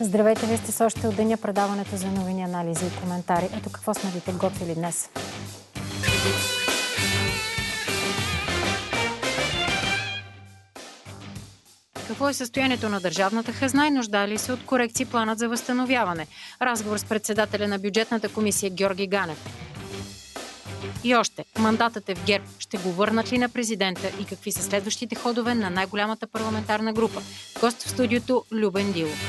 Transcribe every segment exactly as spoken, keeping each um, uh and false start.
Здравейте, вие сте с още от деня предаването за новини, анализи и коментари. Ето какво сме ви подготвили днес. Какво е състоянието на държавната хазна и нуждае ли се от корекции планът за възстановяване? Разговор с председателя на бюджетната комисия Георги Ганев. И още, мандатът е в ГЕРБ. Ще го върнат ли на президента и какви са следващите ходове на най-голямата парламентарна група? Гост в студиото Любен Дилов.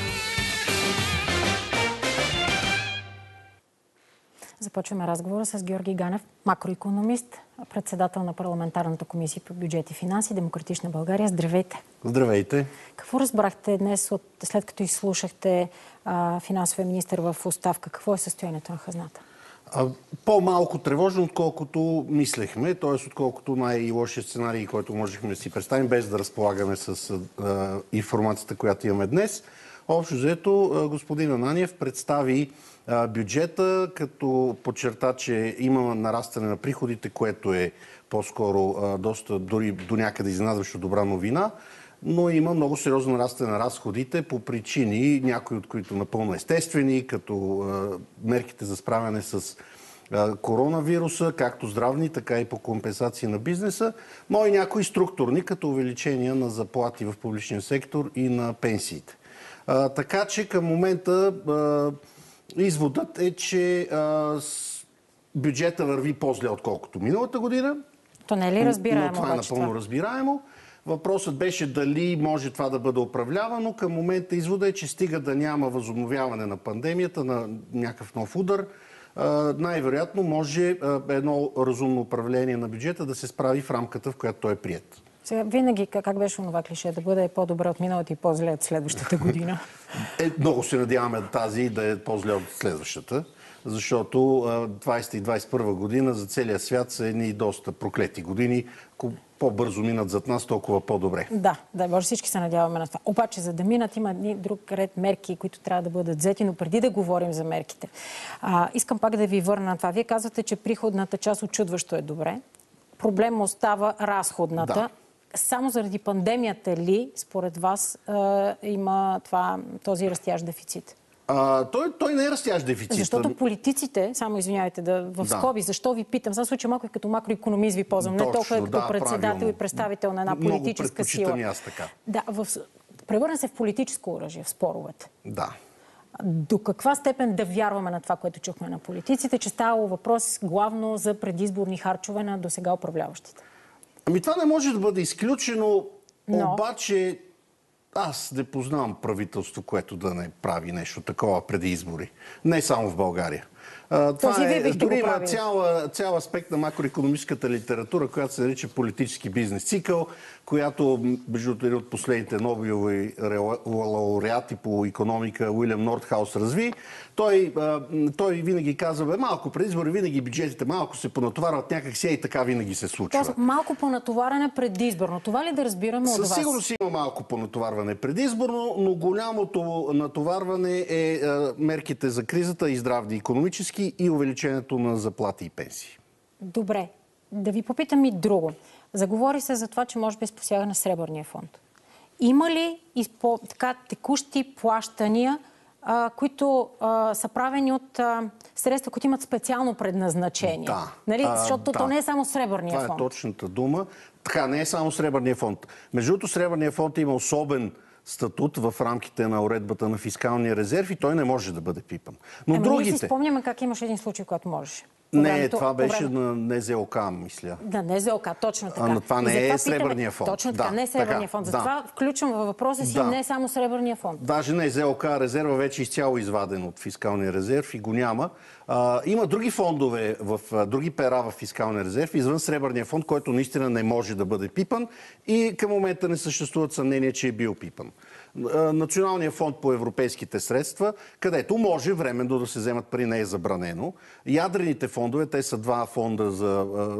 Започваме разговора с Георги Ганев, макроикономист, председател на парламентарната комисия по бюджет и финанси, Демократична България. Здравейте! Здравейте! Какво разбрахте днес, от, след като изслушахте а, финансовия министър в оставка? Какво е състоянието на хазната? По-малко тревожно, отколкото мислехме, т.е. отколкото най-лошия сценарий, който можехме да си представим, без да разполагаме с а, информацията, която имаме днес. Общо взето, господин Ананиев представи а, бюджета, като подчерта, че има нарастване на приходите, което е по-скоро а, доста, дори до някъде изненадващо добра новина, но има много сериозно нарастване на разходите по причини, някои от които напълно естествени, като а, мерките за справяне с а, коронавируса, както здравни, така и по компенсации на бизнеса, но и някои структурни, като увеличения на заплати в публичния сектор и на пенсиите. А, така че към момента а, изводът е, че а, с бюджета върви по-зле, отколкото миналата година. То не е ли разбираемо? Но това е напълно това? разбираемо. Въпросът беше дали може това да бъде управлявано. Към момента извода е, че стига да няма възобновяване на пандемията, на някакъв нов удар, най-вероятно може едно разумно управление на бюджета да се справи в рамката, в която той е приет. Сега, винаги, как беше онова клише, да бъде по-добре от миналата и по-зле от следващата година? Е, много се надяваме тази да е по-зле от следващата, защото двайсета и двайсет и първа година за целия свят са едни доста проклети години. Ако по-бързо минат зад нас, толкова по-добре. Да, да, може всички се надяваме на това. Обаче, за да минат, има един друг ред мерки, които трябва да бъдат взети, но преди да говорим за мерките, а, искам пак да ви върна на това. Вие казвате, че приходната част очудващо е добре. Проблем остава разходната. Да. Само заради пандемията ли, според вас, е, има това, този растящ дефицит? А, той, той не е растящ дефицит. Защото политиците, само извинявайте да в скоби, да. Защо ви питам? Сега случай малко и като макроикономист ви ползвам, Точно, не толкова като да, председател правилно. и представител на една политическа сила. Аз така. Да, в... превърна се в политическо оръжие в споровете. Да. До каква степен да вярваме на това, което чухме на политиците, че става въпрос главно за предизборни харчове на досега управляващите? Ами това не може да бъде изключено, Но... обаче аз не познавам правителство, което да не прави нещо такова преди избори. Не само в България. А, това е, дори има цял, цял аспект на макроикономическата литература, която се нарича политически бизнес цикъл, която между един от последните Нобелови лауреати по икономика Уилям Нордхаус разви. Той, той винаги казва, бе, малко преди избори, винаги бюджетите малко се понатоварват някак си и така винаги се случва. Тоест, малко понатоварване предизборно. Това ли да разбираме от вас? Със сигурност има малко понатоварване предизборно, но голямото натоварване е мерките за кризата и здравни икономически и увеличението на заплати и пенсии. Добре. Да ви попитам и друго. Заговори се за това, че може би спосяга на Сребърния фонд. Има ли изпо, така, текущи плащания, а, които а, са правени от а, средства, които имат специално предназначение? Да. Нали? Защото а, то да. не е само Сребърния това фонд. Това е точната дума. Така, не е само Сребърния фонд. Между другото, Сребърния фонд има особен статут в рамките на уредбата на фискалния резерв и той не може да бъде пипан. Но Ема другите... ние си спомняме как имаше един случай, когато можеше. Не, времето, това беше време... на НЗОК, мисля. Да, НЗОК, точно така. А, но това не е Сребърния питаме... фонд. Точно така, да, не е Сребърния фонд. Затова да. включвам във въпроса си да. не само Сребърния фонд. Даже НЗОК резерва вече изцяло изваден от фискалния резерв и го няма. А, има други фондове, в а, други пера в фискалния резерв, извън Сребърния фонд, който наистина не може да бъде пипан и към момента не съществуват съмнения, че е бил пипан. Националния фонд по европейските средства, където може временно да се вземат пари, не е забранено. Ядрените фондове, те са два фонда за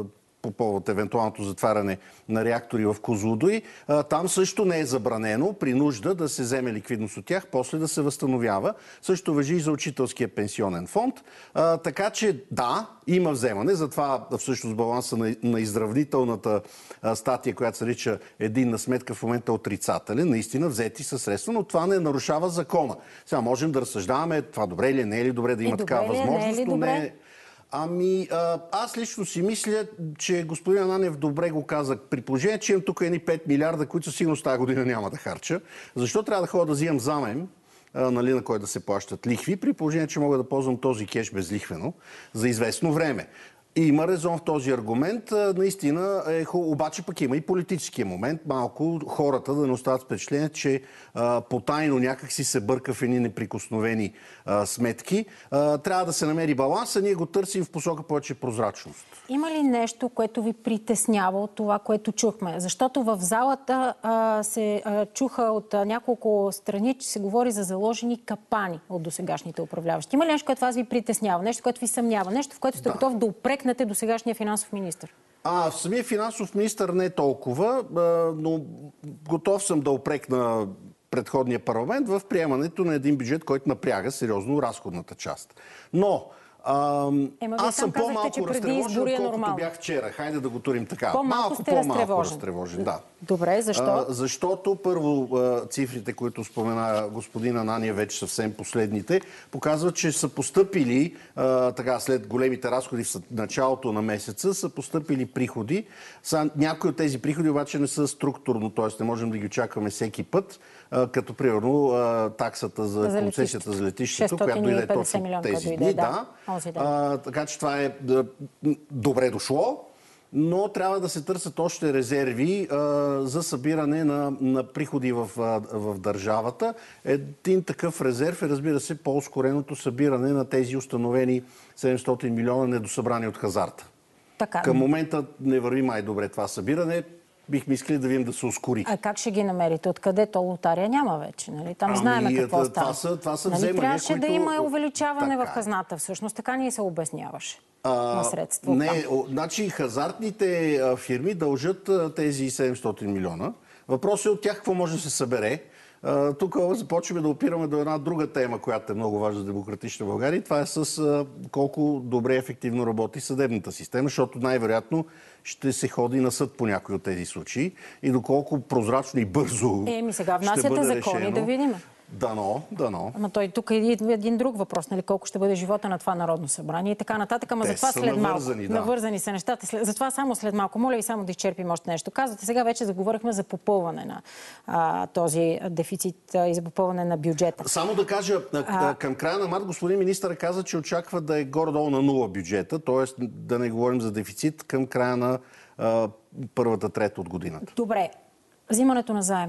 по повод евентуалното затваряне на реактори в Козлодуй. Там също не е забранено при нужда да се вземе ликвидност от тях, после да се възстановява. Също важи и за учителския пенсионен фонд. Така че да, има вземане. Затова всъщност баланса на, на изравнителната статия, която се нарича единна сметка, в момента е отрицателен. Наистина взети са средства, но това не нарушава закона. Сега можем да разсъждаваме това добре или не е ли добре да има е, такава добре, възможност, не е но не е. Ами, а, аз лично си мисля, че господин Ананев добре го каза. При положение, че имам тук едни пет милиарда, които със сигурност тази година няма да харча, защо трябва да ходя да взимам заем, а, нали, на кой да се плащат лихви, при положение, че мога да ползвам този кеш безлихвено за известно време. И има резон в този аргумент. Наистина е хубаво, обаче пък има и политическия момент. Малко хората да не остават впечатление, че а, потайно някак си се бърка в едни неприкосновени а, сметки. А, трябва да се намери баланс, а ние го търсим в посока повече прозрачност. Има ли нещо, което ви притеснява от това, което чухме? Защото в залата а, се а, чуха от а, няколко страни, че се говори за заложени капани от досегашните управляващи. Има ли нещо, което вас ви притеснява? Нещо, което ви съмнява? Нещо, в което сте Да. готов да упрекнете до сегашния финансов министър? А, самия финансов министър не е толкова, но готов съм да упрекна предходния парламент в приемането на един бюджет, който напряга сериозно разходната част. Но а, Ема, аз съм казахте, по-малко разтревожен, е отколкото бях вчера. Хайде да го турим така. По-малко Малко сте по-малко разтревожен. разтревожен. Да. Добре, защо? А, защото първо а, цифрите, които спомена господин Ананиев, вече съвсем последните, показват, че са постъпили, а, така, след големите разходи в началото на месеца, са постъпили приходи. Са, някои от тези приходи обаче не са структурно, т.е. не можем да ги очакваме всеки път, а, като примерно а, таксата за, за концесията за летището, която дойде точно тези дойде, дни. Да. Да. А, така че това е да, добре дошло. Но трябва да се търсят още резерви а, за събиране на, на приходи в, а, в държавата. Един такъв резерв е, разбира се, по-ускореното събиране на тези установени седемстотин милиона недосъбрани от хазарта. Така. Към момента не върви май добре това събиране. Бихме искали да видим да се ускори. А как ще ги намерите? Откъде? То лотария няма вече, нали? Там ами, знаем какво това става. Са, това са нали? вземания, Трябваше които... да има увеличаване така. в хазната. Всъщност така ни се обясняваше А, на средства. Не, о, значи хазартните а, фирми дължат а, тези седемстотин милиона. Въпросът е от тях какво може да се събере. А, тук започваме да опираме до една друга тема, която е много важна за демократична България. Това е с а, колко добре ефективно работи съдебната система, защото най-вероятно ще се ходи на съд по някои от тези случаи и доколко прозрачно и бързо Еми сега ще внасяте бъде закони решено. да видим. Дано, дано. Ама той тук е един друг въпрос, нали, колко ще бъде живота на това Народно събрание и така нататък. Ама Те затова са след навързани, малко. да. Навързани са нещата. След... Затова само след малко. Моля ви само да изчерпим още нещо. Казвате, сега вече заговорихме за попълване на а, този дефицит а, и за попълване на бюджета. Само да кажа, а... към края на март господин министър каза, че очаква да е горе-долу на нула бюджета, т.е. да не говорим за дефицит към края на а, първата трета от годината. Добре. Взимането на заем.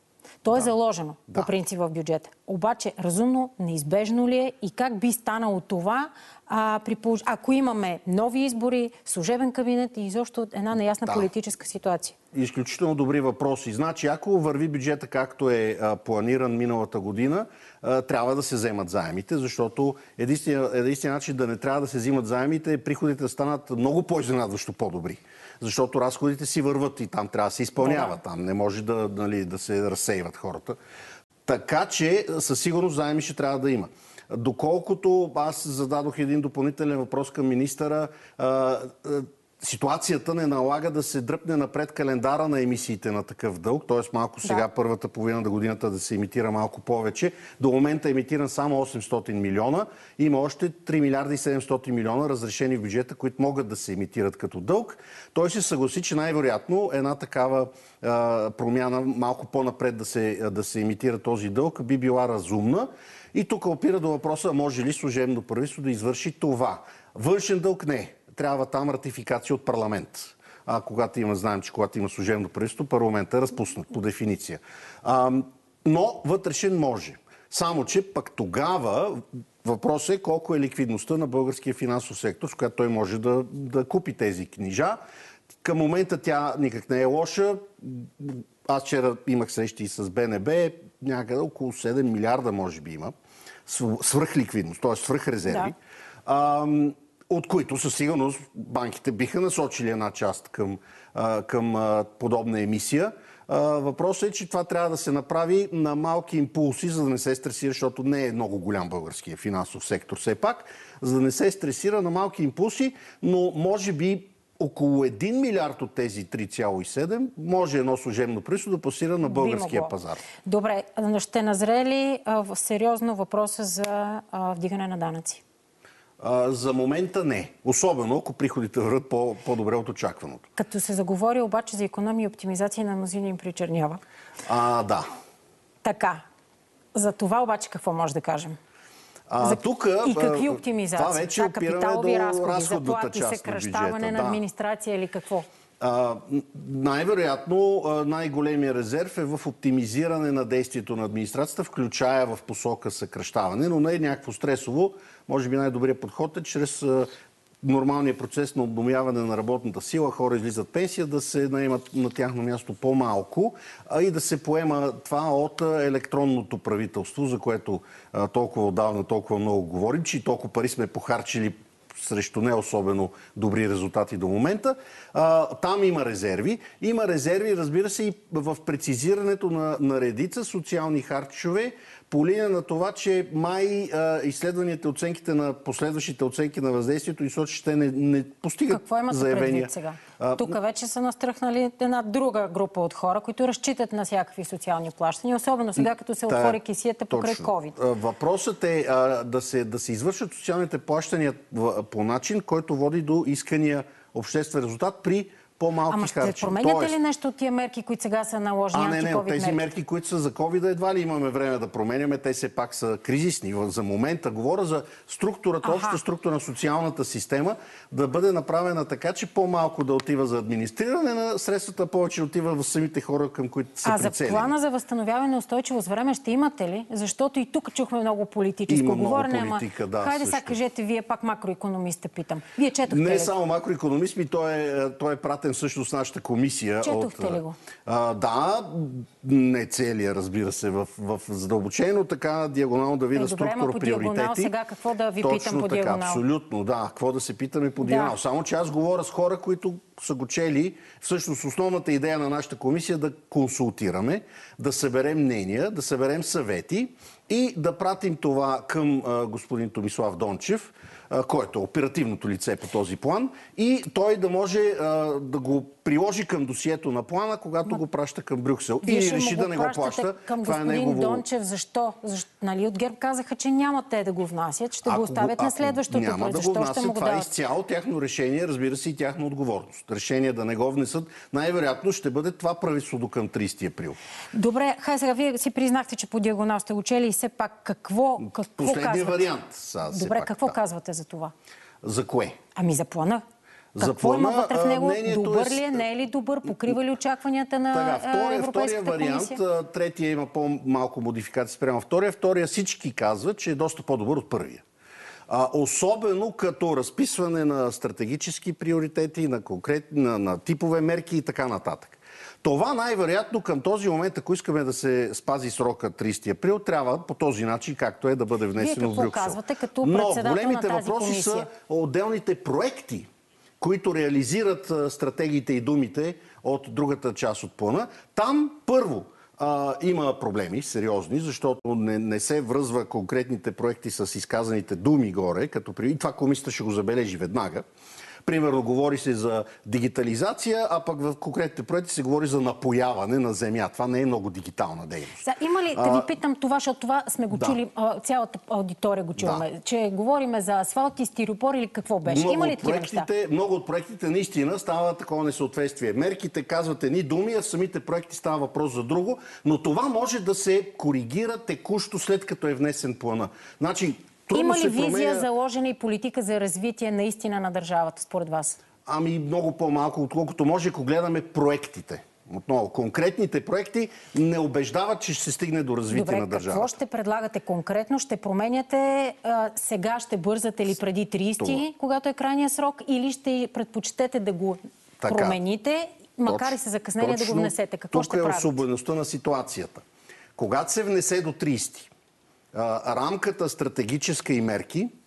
То е да. заложено да. по принцип в бюджета. Обаче, разумно, неизбежно ли е и как би станало това, а, при, ако имаме нови избори, служебен кабинет и изобщо една неясна да. политическа ситуация? Изключително добри въпроси. Значи, ако върви бюджета както е а, планиран миналата година, а, трябва да се вземат заемите, защото единственият единствен начин да не трябва да се взимат заемите е приходите да станат много по-изненадващо по-добри. Защото разходите си върват и там трябва да се изпълняват. Да. Там не може да, нали, да се разсейват хората. Така че със сигурност заеми ще трябва да има. Доколкото аз зададох един допълнителен въпрос към министъра, ситуацията не налага да се дръпне напред календара на емисиите на такъв дълг, т.е. малко сега да. първата половина на годината да се емитира малко повече. До момента е емитиран само осемстотин милиона. Има още три милиарда и седемстотин милиона разрешени в бюджета, които могат да се емитират като дълг. Той се съгласи, че най-вероятно една такава а, промяна малко по-напред да се, да се емитира този дълг би била разумна. И тук опира до въпроса, може ли служебно правителство да извърши това. Външен дълг не. Трябва там ратификация от парламент. А когато има, знаем, че когато има служебно правителство, парламентът е разпуснат по дефиниция. А, но вътрешен може. Само, че пък тогава въпросът е колко е ликвидността на българския финансов сектор, с която той може да, да купи тези книжа. Към момента тя никак не е лоша. Аз вчера имах срещи с БНБ, някъде около седем милиарда може би има свръхликвидност, т.е. свръхрезерви. Да. от които със сигурност банките биха насочили една част към, към подобна емисия. Въпросът е, че това трябва да се направи на малки импулси, за да не се стресира, защото не е много голям българския финансов сектор все пак, за да не се стресира на малки импулси, но може би около един милиард от тези три цяло и седем може едно служебно правителство да пасира на българския пазар. Добре, ще назрее ли а, сериозно въпроса за а, вдигане на данъци? А, за момента не. Особено ако приходите върват по, по-добре от очакваното. Като се заговори обаче за икономия и оптимизация, на мнозина им причернява. А, да. Така. За това обаче какво може да кажем? А, За... тук, и какви оптимизации? Това вече да, капиталови до разходи, разходната заплати, част съкращаване на, бюджета, на администрация да. Или какво? А, най-вероятно най-големия резерв е в оптимизиране на действието на администрацията, включая в посока съкращаване, но не е някакво стресово. Може би най-добрият подход е чрез нормалния процес на обновяване на работната сила, хора излизат пенсия, да се наемат на тяхно място по-малко, а и да се поема това от електронното правителство, за което а, толкова отдавна, толкова много говорим, че и толкова пари сме похарчили срещу не особено добри резултати до момента. А, там има резерви. Има резерви, разбира се, и в прецизирането на, на редица социални харчове, по линия на това, че май а, изследванията, оценките на последващите оценки на въздействието и сочи, че те не, не постигат Какво имате заявения. Предвид сега? Тук вече са настръхнали една друга група от хора, които разчитат на всякакви социални плащания, особено сега, като се Та, отвори кесията покрай ковид. Въпросът е а, да, се, да се извършат социалните плащания по начин, който води до искания обществен резултат при по-малки Ама ще харчи. променяте Тоест... ли нещо от тия мерки, които сега са наложени, а, не, не, антиковид тези мерки? мерки, които са за ковида, едва ли имаме време да променяме. Те все пак са кризисни. За момента говоря за структурата, общата структура на социалната система да бъде направена така, че по-малко да отива за администриране на средствата, повече отива в самите хора, към които са прицелени. А за плана за възстановяване и устойчивост време ще имате ли? Защото и тук чухме много политическо Има говорене. много политика, ама... да. Хайде сега кажете, вие пак макроекономист, питам. Вие четохте Не ли? само макроекономист, ми той е, той е пратен всъщност нашата комисия. Четохте от, ли го? А, да, не целия, разбира се, в, в задълбочено, така диагонално да видя е, добре, структура, по приоритети. Диагонал, сега какво да ви Точно питам по така, диагонал? абсолютно, да. Какво да се питаме по диагонал? Да. Само че аз говоря с хора, които са го чели. Всъщност основната идея на нашата комисия е да консултираме, да съберем мнения, да съберем съвети и да пратим това към а, господин Томислав Дончев, а, който е оперативното лице по този план, и той да може а, да го приложи към досието на плана, когато Ма... го праща към Брюксел. Вие Или реши го да не го плаща. Към това господин е негово... Дончев, защо? Защо? Нали, от ГЕРБ казаха, че няма те да го внасят, ще ако го оставят го, на следващото. Няма да защо го внасят, ще му го това е дават? изцяло тяхно решение, разбира се, и тяхна отговорност. Решение да не го внесат, най-вероятно ще бъде това правителство към тридесети април. Добре, хай сега вие си признахте, че по диагонал сте учели и все пак какво, какво Последния казвате? вариант. Са, Добре, пак, какво да. казвате за това? За кое? Ами за плана. За Какво плана, има вътре в него? Добър е... ли е, не е ли добър? Покрива ли очакванията на така, втория, Европейската втория комисия? вариант, третия има по-малко модификации спрямо втория. Втория всички казват, че е доста по-добър от първия. А, особено като разписване на стратегически приоритети, на, конкретни, на, на типове мерки и така нататък. Това най-вероятно към този момент, ако искаме да се спази срока тридесети април, трябва по този начин, както е, да бъде внесено в Брюксел. Вие какво казвате като Но председател големите на тази въпроси комисия? са отделните проекти, които реализират стратегиите и думите от другата част от плана. Там първо а, има проблеми сериозни, защото не, не се връзва конкретните проекти с изказаните думи горе, като при... и това комисията ще го забележи веднага. Примерно говори се за дигитализация, а пък в конкретните проекти се говори за напояване на земя. Това не е много дигитална дейност. Сега, има ли, да ви питам това, защото това сме го да. чули, цялата аудитория го чуваме, да. че говориме за асфалт и стиропор или какво беше? Много има ли от такива неща? Много от проектите наистина става такова несъответствие. Мерките казват едни думи, а в самите проекти става въпрос за друго, но това може да се коригира текущо, след като е внесен плана. Значи, има ли визия, променя... заложена и политика за развитие наистина на държавата, според вас? Ами много по-малко, отколкото може, ако гледаме проектите. Отново, конкретните проекти не убеждават, че ще се стигне до развитие Добре, на държавата. какво ще предлагате конкретно? Ще променяте а, сега, ще бързате ли преди тридесети, когато е крайния срок, или ще предпочитете да го така промените, макар точно, и с закъснение да го внесете? Какво тук ще е правите? особеността на ситуацията. Когато се внесе до тридесети, рамката стратегическа и мерки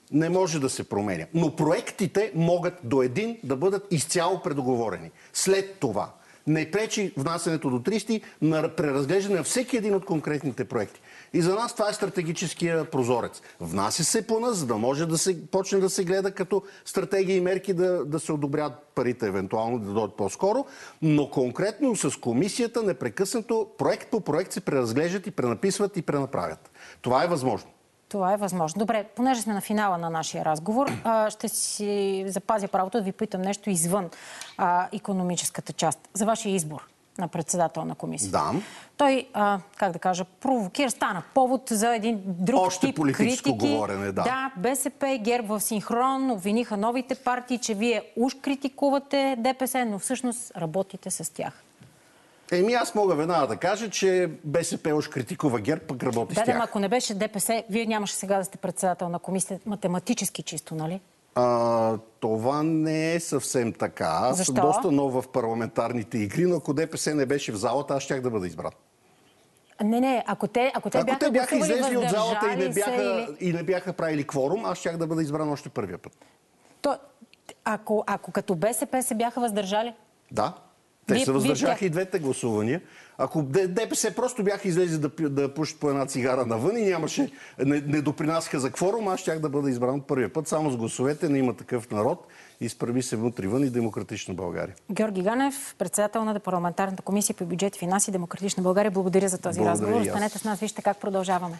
не може да се променя. Но проектите могат до един да бъдат изцяло предоговорени. След това не пречи внасянето до тридесети на преразглеждане на всеки един от конкретните проекти. И за нас това е стратегическия прозорец. Внася се плана, за да може да се почне да се гледа като стратегия и мерки да, да се одобрят парите, евентуално да дойдат по-скоро, но конкретно с комисията непрекъснато проект по проект се преразглеждат и пренаписват и пренаправят. Това е възможно. Това е възможно. Добре, понеже сме на финала на нашия разговор, ще си запазя правото да ви питам нещо извън а, икономическата част. За вашия избор на председател на комисията. Да. Той, а, как да кажа, провокира, стана повод за един друг Още тип политическо критики. говорене, да. Да, БСП и ГЕРБ в синхрон обвиниха новите партии, че вие уж критикувате ДПС, но всъщност работите с тях. Еми аз мога веднага да кажа, че БСП уж критикува ГЕРБ, пък работи да, с тях. Да, ако не беше ДПС, вие нямаше сега да сте председател на комисията. Математически чисто, нали? А, това не е съвсем така. Аз Защо? съм доста нов в парламентарните игри, но ако ДПС не беше в залата, аз щях да бъда избран. Не, не, ако те, ако те ако бяха, те бяха излезли от залата и не бяха, или... и не бяха правили кворум, аз щях да бъда избран още първия път. То, ако, ако като БСП се бяха въздържали? Да. Те Вие, се въздържаха вие... и двете гласувания. Ако ДПС просто бяха излезли да, да пушат по една цигара навън и нямаше, не, не допринасяха за кворум, аз щях да бъда избран от първия път. Само с гласовете на Има такъв народ, Изправи се вътре вън и Демократична България. Георги Ганев, председател на парламентарната комисия по бюджет и финанси, Демократична България. Благодаря за този Благодаря разговор. и аз. Останете с нас, вижте как продължаваме.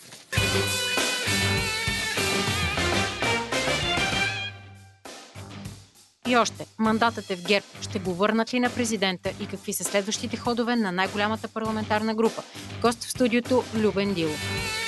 И още, мандатът е в ГЕРБ. Ще го върнат ли на президента и какви са следващите ходове на най-голямата парламентарна група? Гост в студиото Любен Дилов.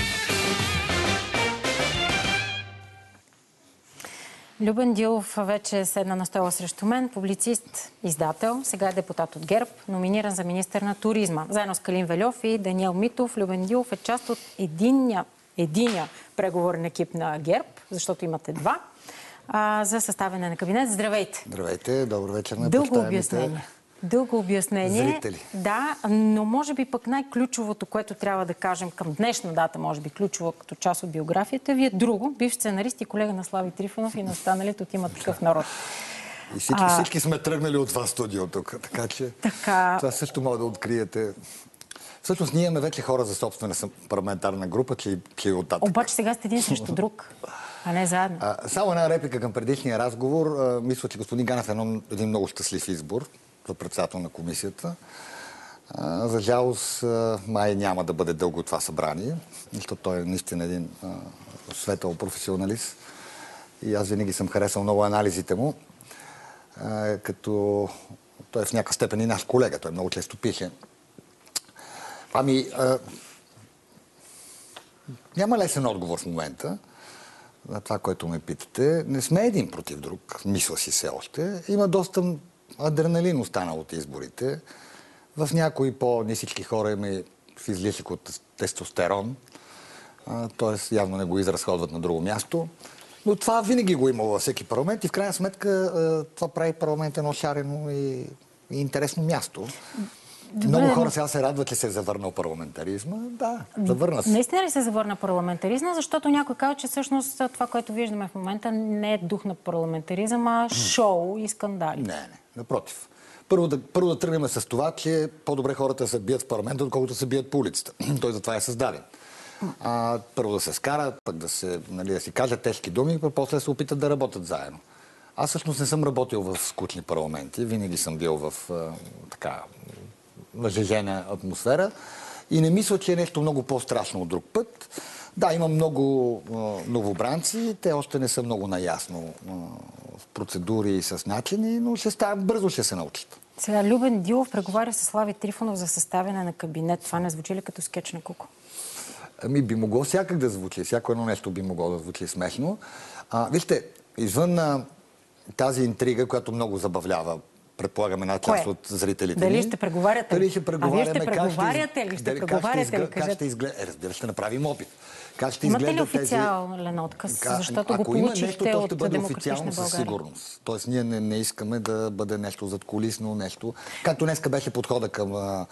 Любен Дилов вече седна на стола срещу мен, публицист, издател, сега е депутат от ГЕРБ, номиниран за министър на туризма. Заедно с Калин Вельов и Даниел Митов, Любен Дилов е част от единия, единия преговорен екип на ГЕРБ, защото имате два, а, за съставяне на кабинет. Здравейте! Здравейте, добър вечер на Дълго обяснение. Дълго обяснение. Зрители. Да, но може би пък най-ключовото, което трябва да кажем към днешна дата, може би ключово като част от биографията ви е друго. Бивш сценарист и колега на Слави Трифонов и на останалите от Има такъв народ. И всички, а... всички сме тръгнали от това студио тук, така че така... това също може да откриете. Всъщност ние имаме вече хора за собствена парламентарна група, че, че и оттатък. Обаче сега сте един срещу друг, а не заедно. А, само една реплика към предишния разговор. А, мисля, че господин Ганев е едно, един много щастлив избор за председател на комисията. А, за жалост, а, май няма да бъде дълго това събрание, защото той е наистина един а, светъл професионалист. И аз винаги съм харесал много анализите му, а, като той е в някаква степен и наш колега. Той много често пише. Ами, а, няма лесен отговор в момента на това, което ме питате. Не сме един против друг, мисля си се още. Има доста адреналин останал от изборите. В някои по-нисички хора има и в излишък от тестостерон, т.е. явно не го изразходват на друго място. Но това винаги го имало във всеки парламент и в крайна сметка това прави парламент едно шарено и, и интересно място. Добре, много хора сега се радват, че се е завърнал парламентаризма. Да, завърна се. Наистина ли се завърна парламентаризма? Защото някой казва, че всъщност това, което виждаме в момента, не е дух на парламентаризъм, а шоу и скандали. Не, не. Напротив. Първо да, първо да тръгнем с това, че по-добре хората се бият в парламента, отколкото се бият по улицата. Той затова е създаден. А, първо да се скарат, пък да, се, нали, да си кажат тежки думи, пък после се опитат да работят заедно. Аз всъщност не съм работил в скучни парламенти. Винаги съм бил в а, така нажежена атмосфера и не мисля, че е нещо много по-страшно от друг път. Да, има много а, новобранци, те още не са много наясно а, в процедури и с начини, но ще става, бързо ще се научат. Сега Любен Дилов преговаря с Слави Трифонов за съставяне на кабинет. Това не звучи ли като скеч на Куко? Ами би могло всякак да звучи. Всяко едно нещо би могло да звучи смешно. А, вижте, извън а, тази интрига, която много забавлява, предполагам една част от зрителите. Дали ще преговаряте? Дали ще преговаряме? А вие ще преговаряте ли? Ще дали, преговаряте ли? Как ще изгледа? Е, разбира, ще направим опит. Как ще Имате ли изгледа официален отказ? Как... Защото Ако го получихте нещо, то ще от бъде Демократична официално със България. сигурност. Тоест ние не, не искаме да бъде нещо задкулисно, нещо. Както днеска беше подхода към а,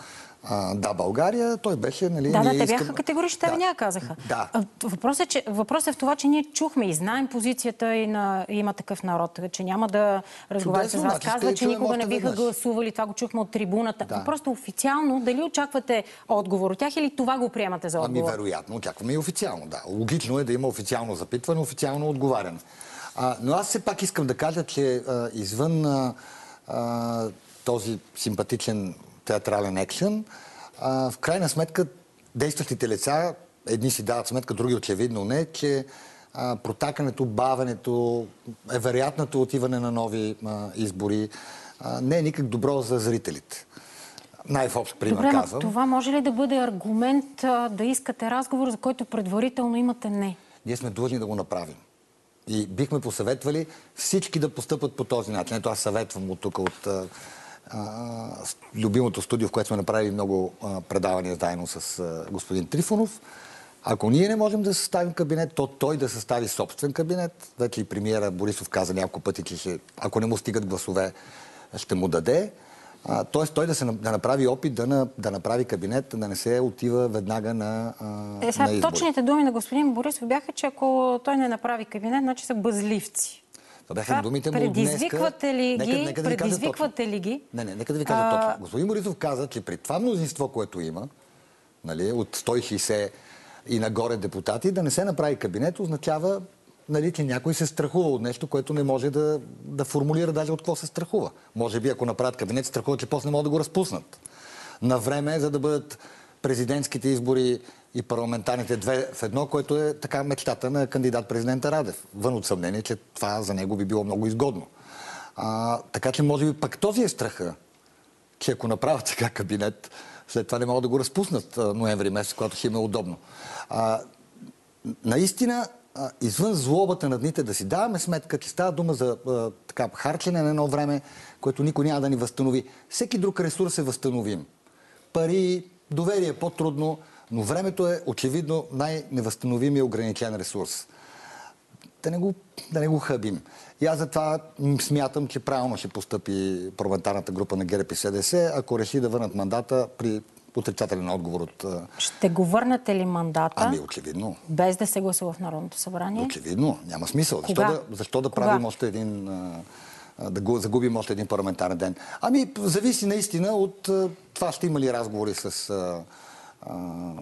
а, Да, България, той беше, нали... Да, да, ние те искам... бяха категорично, те да. няма казаха. Да. Въпросът е, че, въпрос е в това, че ние чухме и знаем позицията и на Има такъв народ, че няма да разговаря с вас. Значи, Казва, че никога не биха веднъж. гласували, това го чухме от трибуната. Да. Просто официално, дали очаквате отговор от тях или това го приемате за отговор? Ами, вероятно, очакваме и официално, да. Логично е да има официално запитване, официално отговаряне. А, но аз все пак искам да кажа, че а, извън а, а, този симпатичен театрален екшън, а, в крайна сметка действащите лица, едни си дават сметка, други очевидно не, че а, протакането, бавенето, е вероятното отиване на нови а, избори а, не е никак добро за зрителите. Най-в-общ пример Добре, казвам. това може ли да бъде аргумент а, да искате разговор, за който предварително имате не? Ние сме длъжни да го направим. И бихме посъветвали всички да постъпат по този начин. Ето аз съветвам от тук, от а, а, любимото студио, в което сме направили много а, предавания заедно с а, господин Трифонов. Ако ние не можем да съставим кабинет, то той да състави собствен кабинет. Вече и премиера Борисов каза няколко пъти, че ще, ако не му стигат гласове, ще му даде. А, тоест той да, се, да направи опит да, на, да направи кабинет, да не се отива веднага на, а, е, сега, на избори. Точните думи на господин Борисов бяха, че ако той не направи кабинет, значи са бъзливци. Това бяха думите му от предизвиквате ли днеска... ги? Нека, нека да предизвиквате ли ги? Не, не, нека да ви кажа а... точно. Господин Борисов каза, че при това мнозинство, което има, нали, от сто и шейсет и нагоре депутати, да не се направи кабинет, означава, нали, че някой се страхува от нещо, което не може да, да формулира даже от какво се страхува. Може би, ако направят кабинет, страхува, че после не могат да го разпуснат. На време, за да бъдат президентските избори и парламентарните две в едно, което е така мечтата на кандидат-президента Радев. Вън от съмнение, че това за него би било много изгодно. А, така че може би пък този е страха, че ако направят сега кабинет, след това не могат да го разпуснат ноември месец, когато ще им е удобно. А, наистина, а, извън злобата на дните да си даваме сметка, че става дума за а, така, харчене на едно време, което никой няма да ни възстанови. Всеки друг ресурс е възстановим. Пари, доверие е по-трудно, но времето е очевидно най-невъзстановимия ограничен ресурс. Да не го, да не го хъбим. И аз затова смятам, че правилно ще постъпи парламентарната група на ГЕРБ и СДС, ако реши да върнат мандата при отрицателен отговор от... Ще го върнете ли мандата? Ами, очевидно. Без да се гласува в Народното събрание? Очевидно. Няма смисъл. Кога? Защо да, защо да правим още един... да го загубим още един парламентарен ден? Ами, зависи наистина от това, ще има ли разговори с... А,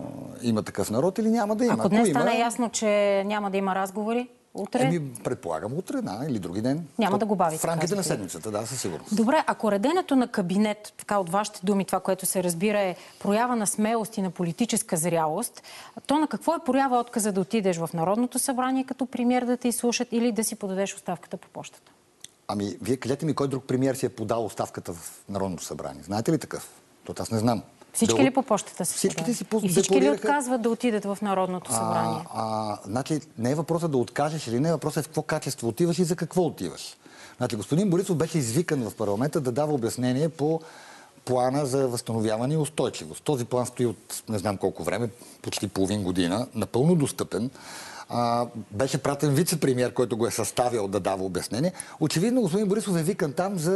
има такъв народ или няма да има. Ако днес Ако стане има... ясно, че няма да има разговори, утре? Еми, предполагам утре, да, или други ден. Няма То, да го бавите. В рамките на казвате. седмицата, да, със сигурност. Добре, ако реденето на кабинет, така от вашите думи, това, което се разбира е проява на смелост и на политическа зрялост, то на какво е проява отказа да отидеш в Народното събрание като премиер да те изслушат или да си подадеш оставката по почтата? Ами, вие кажете ми, кой друг премиер си е подал оставката в Народното събрание? Знаете ли такъв? То аз не знам. Всички да, ли по почтата си? Всичките си И всички ли депонираха... отказват да отидат в Народното събрание? А, а, значи, не е въпросът да откажеш или не, е въпросът е в какво качество отиваш и за какво отиваш. Значи, господин Борисов беше извикан в парламента да дава обяснение по плана за възстановяване и устойчивост. Този план стои от не знам колко време, почти половин година, напълно достъпен. А, беше пратен вице-премиер, който го е съставил да дава обяснение. Очевидно, господин Борисов е викан там за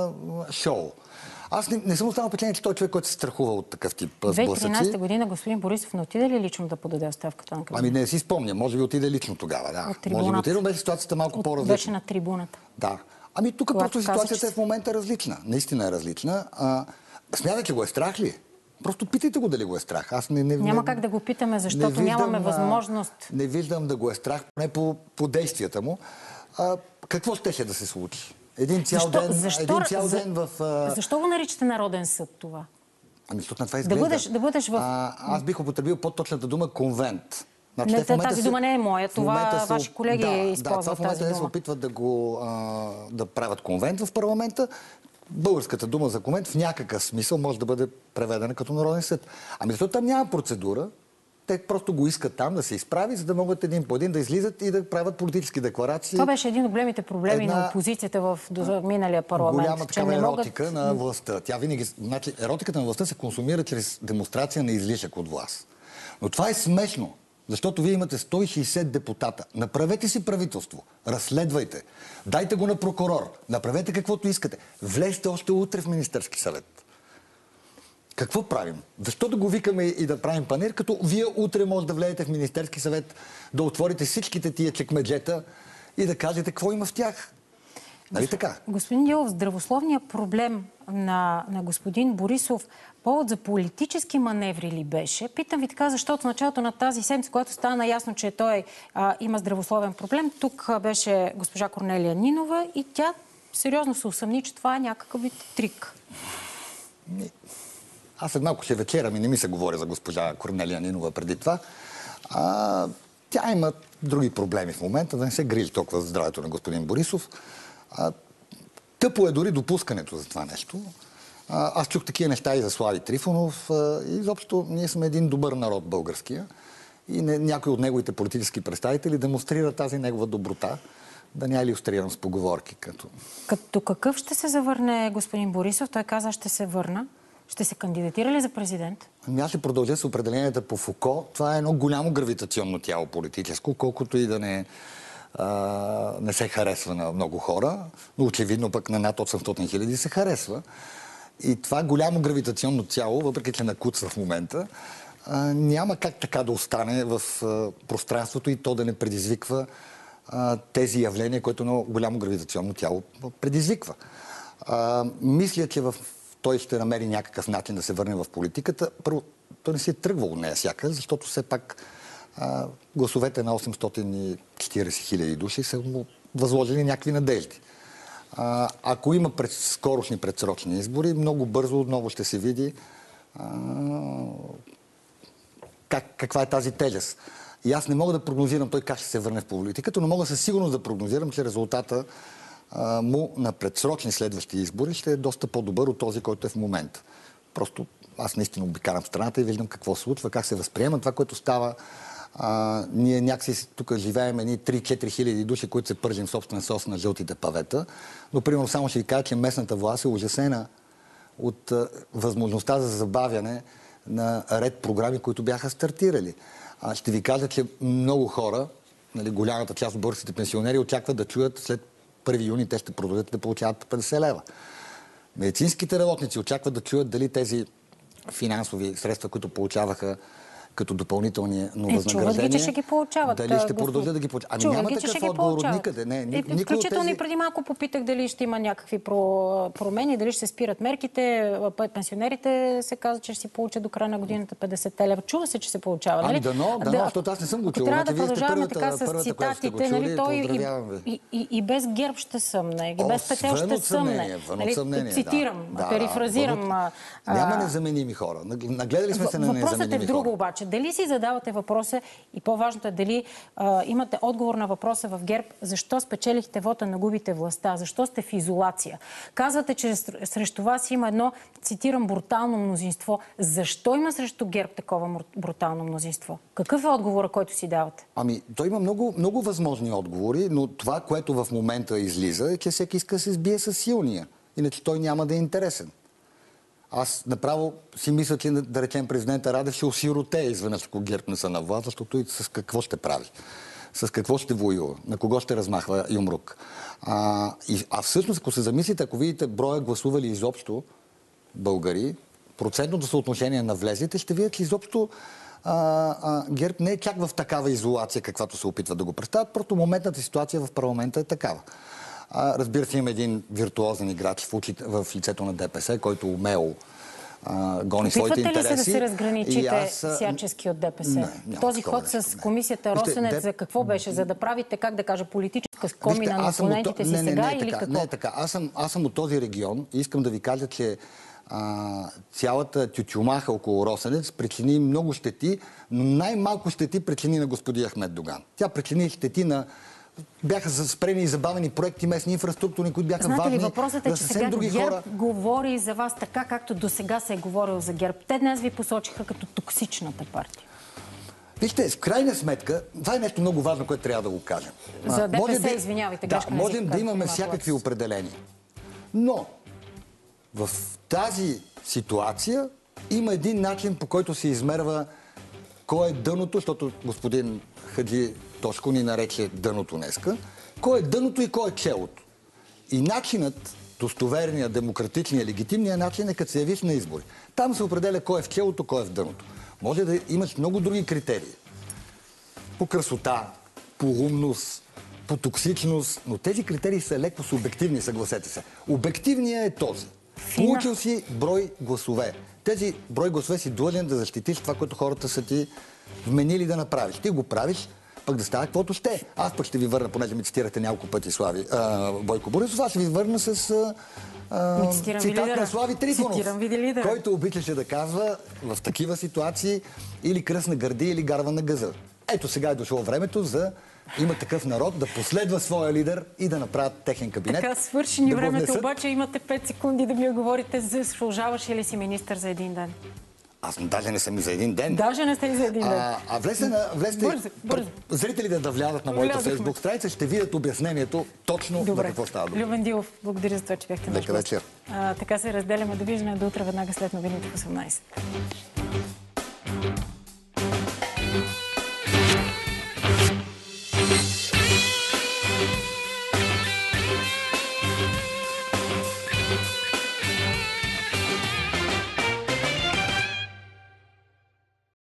а, шоу. Аз не, не съм останал впечатление, че той е човек, който се страхува от такъв тип сблъсъци. две хиляди и тринадесета година господин Борисов не отиде ли лично да подаде оставката на кабинет? Ами не си спомня. Може би отиде лично тогава, да. Може би отиде, беше ситуацията малко От, по-различна. Беше на трибуната. Да. Ами тук Когато просто каза, ситуацията че... е в момента различна. Наистина е различна. А, смята, че го е страх ли? Просто питайте го дали го е страх. Аз не, не, Няма не, как да го питаме, защото виждам, нямаме възможност. А, не виждам да го е страх, поне по, по действията му. А, какво щеше да се случи? Един цял защо, ден, защо, един цял за, ден в... А... Защо го наричате Народен съд това? Ами, защото на това изглежда. Да бъдеш, да бъдеш в... А, аз бих употребил по-точната дума конвент. Значи, не, тази се... дума не е моя, това се... ваши колеги да, използват да, това в момента тази се дума. опитват да, го, а, да правят конвент в парламента. Българската дума за конвент в някакъв смисъл може да бъде преведена като Народен съд. Ами защото там няма процедура. Те просто го искат там да се изправи, за да могат един по един да излизат и да правят политически декларации. Това беше един от големите проблеми Една... на опозицията в миналия парламент. Голяма такава еротика могат... на властта. Тя винаги... Значи, еротиката на властта се консумира чрез демонстрация на излишък от власт. Но това е смешно, защото вие имате сто и шейсет депутата. Направете си правителство, разследвайте, дайте го на прокурор, направете каквото искате. Влезте още утре в Министерски съвет. Какво правим? Защо да го викаме и да правим панер, като вие утре може да влезете в Министерски съвет, да отворите всичките тия чекмеджета и да кажете какво има в тях? Нали така? Господин Дилов, здравословният проблем на, на господин Борисов повод за политически маневри ли беше? Питам ви така, защото в началото на тази седмица, когато стана ясно, че той а, има здравословен проблем, тук беше госпожа Корнелия Нинова и тя сериозно се усъмни, че това е някакъв вид трик. Аз след малко ще вечерам и не ми се говори за госпожа Корнелия Нинова преди това. А, тя има други проблеми в момента, да не се грижи толкова за здравето на господин Борисов. А, тъпо е дори допускането за това нещо. А, аз чух такива неща и за Слави Трифонов. А, и изобщо ние сме един добър народ българския. И не, някои от неговите политически представители демонстрира тази негова доброта. Да не я илюстрирам с поговорки. Като... Като какъв ще се завърне господин Борисов? Той каза, ще се върна. Ще се кандидатира ли за президент? Ами аз ще продължа с определенията по Фуко. Това е едно голямо гравитационно тяло политическо, колкото и да не, а, не се харесва на много хора, но очевидно пък на над осемстотин хиляди се харесва. И това голямо гравитационно тяло, въпреки че накуцва в момента, а, няма как така да остане в а, пространството и то да не предизвиква а, тези явления, които едно голямо гравитационно тяло предизвиква. А, мисля, че в той ще намери някакъв начин да се върне в политиката. Първо, той не си е тръгвал от нея сякаш, защото все пак а, гласовете на осемстотин и четиридесет хиляди души са му възложили някакви надежди. А, ако има пред, скорошни предсрочни избори, много бързо отново ще се види а, как, каква е тази тежест. И аз не мога да прогнозирам той как ще се върне в политиката, но мога със сигурност да прогнозирам, че резултата му на предсрочни следващи избори ще е доста по-добър от този, който е в момента. Просто аз наистина обикарам страната и виждам какво се случва, как се възприема това, което става. А, ние някакси тук живеем едни три-четири хиляди души, които се пържим собствена сос на жълтите павета. Но, примерно, само ще ви кажа, че местната власт е ужасена от а, възможността за забавяне на ред програми, които бяха стартирали. А, ще ви кажа, че много хора, нали, голямата част от българските пенсионери очакват да чуят след първи юни те ще продължат да получават петдесет лева. Медицинските работници очакват да чуят дали тези финансови средства, които получаваха като допълнителни възнаграждения, чуват ги, че ще ги получават. Дали ще продължат да ги получават. Ами няма такъв отговор от никъде. Не, ни, и, включително тези... и преди малко попитах дали ще има някакви про... промени, дали ще се спират мерките. Пенсионерите се казва, че ще си получат до края на годината петдесет лева. Чува се, че се получава. Ами нали? дано, дано, да, защото аз не съм го чул. Трябва да продължаваме така с цитатите. Нали, той и, и, и, и без ГЕРБ ще съмне, и без Петел ще съмне. Нали, цитирам, да, перифразирам. Да, няма незаменими хора. Нагледали сме се на незаменими хора. Въпросът е друго обаче. Дали си задавате въпроса и по-важното е дали а, имате отговор на въпроса в ГЕРБ, защо спечелихте вота на губите властта, защо сте в изолация. Казвате, че срещу вас има едно, цитирам, брутално мнозинство. Защо има срещу ГЕРБ такова брутално мнозинство? Какъв е отговора, който си давате? Ами, той има много, много възможни отговори, но това, което в момента излиза, е, че всеки иска да се сбие с силния. Иначе той няма да е интересен. Аз направо си мисля, че да речем президента Радев ще осиротее изведнъж, ако ГЕРБ не са на власт, защото и с какво ще прави? С какво ще воюва? На кого ще размахва юмрук? А, и, а всъщност, ако се замислите, ако видите броя гласували изобщо българи, процентното съотношение на влезлите, ще видят, че изобщо а, а, ГЕРБ не е чак в такава изолация, каквато се опитват да го представят, просто моментната ситуация в парламента е такава. А, разбира се, има един виртуозен играч в, очите, в лицето на ДПС, който умело а, гони своите интереси. Опитвате ли се да се разграничите аз... всячески от ДПС? Не, Този ход нещо, с комисията Росенец Деп... за какво беше? За да правите, как да кажа, политическа скомина на опонентите си не, не, сега не, или така, какво? Не, така. Аз съм, аз съм от този регион и искам да ви кажа, че а, цялата тютюмаха около Росенец причини много щети, но най-малко щети причини на господин Ахмед Доган. Тя причини щети на бяха спрени и забавени проекти местни инфраструктурни, които бяха Знаете важни. Ли, въпросът е, да че сега други ГЕРБ хора... говори за вас така, както до сега се е говорил за ГЕРБ. Те днес ви посочиха като токсичната партия. Вижте, в крайна сметка, това е нещо много важно, което трябва да го кажем. За ДПС, да, извинявайте, да, грешка на можем езика, да имаме всякакви определения. Но в тази ситуация има един начин, по който се измерва кой е дъното, защото господин Хаджи Тошко ни нарече дъното днеска. Кой е дъното и кой е челото. И начинът достоверния, демократичния, легитимния начин е като се явиш на избори. Там се определя кой е в челото, кой е в дъното. Може да имаш много други критерии. По красота, по умност, по токсичност, но тези критерии са леко субективни, съгласете се. Обективният е този. Получил си брой гласове. Тези брой гласове си длъжен да защитиш това, което хората са ти вменили да направиш. Ти го правиш, пък да става каквото ще. Аз пък ще ви върна, понеже ми цитирате няколко пъти Слави, а, Бойко Борисов, аз ще ви върна с а, цитат на Слави Трифонов, който обичаше да казва в такива ситуации или кръст на гърди, или гарва на гъза. Ето сега е дошло времето за Има такъв народ да последва своя лидер и да направят техен кабинет. Така свърши ни да времето, обаче имате пет секунди да ми отговорите, заслужаваш ли си министър за един ден? Аз даже не съм и за един ден. Даже не сте и за един ден. А, а влезте, на, влезте бързо, бързо. Зрителите да влязат на моята фейсбук страница, ще видят обяснението точно на какво става дума. Любен Дилов, благодаря за това, че бяхте наш гост. вечер. А, така се разделяме. Довиждане до утре, веднага след новините в осемнайсет.